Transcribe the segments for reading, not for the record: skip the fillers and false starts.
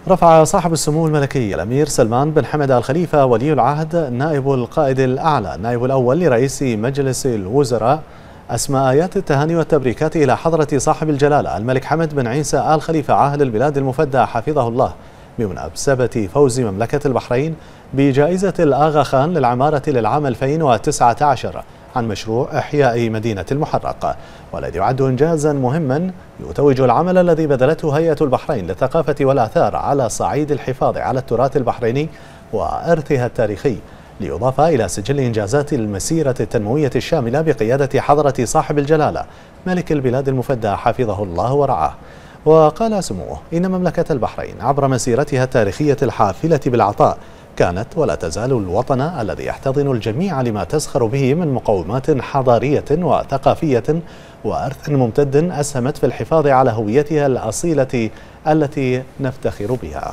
رفع صاحب السمو الملكي الأمير سلمان بن حمد آل خليفة ولي العهد نائب القائد الأعلى النائب الأول لرئيس مجلس الوزراء أسماء آيات التهاني والتبريكات إلى حضرة صاحب الجلالة الملك حمد بن عيسى آل خليفة عاهل البلاد المفدى حفظه الله بمناسبة فوز مملكة البحرين بجائزة الآغا خان للعمارة للعام 2019 عن مشروع إحياء مدينة المحرق، والذي يعد إنجازا مهما يتوج العمل الذي بذلته هيئة البحرين للثقافة والآثار على صعيد الحفاظ على التراث البحريني وإرثها التاريخي، ليضاف إلى سجل إنجازات المسيرة التنموية الشاملة بقيادة حضرة صاحب الجلالة ملك البلاد المفدى حفظه الله ورعاه. وقال سموه إن مملكة البحرين عبر مسيرتها التاريخية الحافلة بالعطاء كانت ولا تزال الوطن الذي يحتضن الجميع لما تزخر به من مقومات حضارية وثقافية وإرث ممتد أسهمت في الحفاظ على هويتها الأصيلة التي نفتخر بها.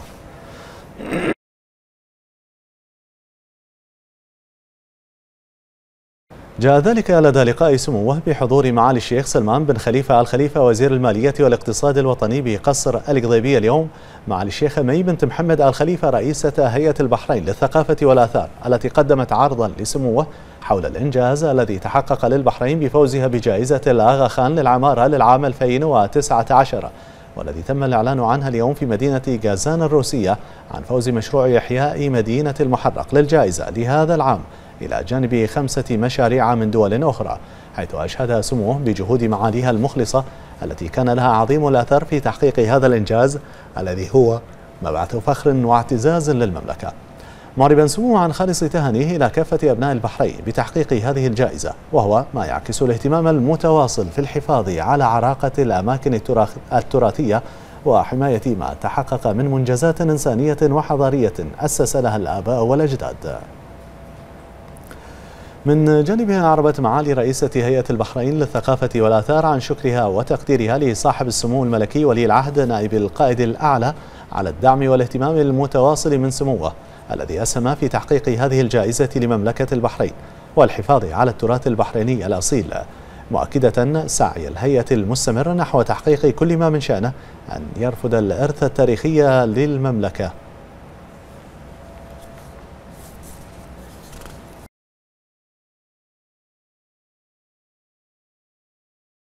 جاء ذلك لدى لقاء سموه بحضور معالي الشيخ سلمان بن خليفة آل خليفة وزير المالية والاقتصاد الوطني بقصر القضيبية اليوم معالي الشيخ مي بنت محمد آل خليفة رئيسة هيئة البحرين للثقافة والآثار التي قدمت عرضا لسموه حول الإنجاز الذي تحقق للبحرين بفوزها بجائزة الآغا خان للعمارة للعام 2019 والذي تم الإعلان عنها اليوم في مدينة غازان الروسية عن فوز مشروع إحياء مدينة المحرق للجائزة لهذا العام إلى جانب 5 مشاريع من دول أخرى، حيث أشهد سموه بجهود معاليها المخلصة التي كان لها عظيم الأثر في تحقيق هذا الإنجاز الذي هو مبعث فخر واعتزاز للمملكة، معربا سموه عن خالص تهانيه إلى كافة أبناء البحرين بتحقيق هذه الجائزة، وهو ما يعكس الاهتمام المتواصل في الحفاظ على عراقة الأماكن التراثية وحماية ما تحقق من منجزات إنسانية وحضارية أسس لها الآباء والأجداد. من جانبها أعربت معالي رئيسة هيئة البحرين للثقافة والآثار عن شكرها وتقديرها لصاحب السمو الملكي ولي العهد نائب القائد الأعلى على الدعم والاهتمام المتواصل من سموه الذي أسهم في تحقيق هذه الجائزة لمملكة البحرين والحفاظ على التراث البحريني الأصيل، مؤكدة سعي الهيئة المستمر نحو تحقيق كل ما من شأنه أن يرفد الإرث التاريخي للمملكة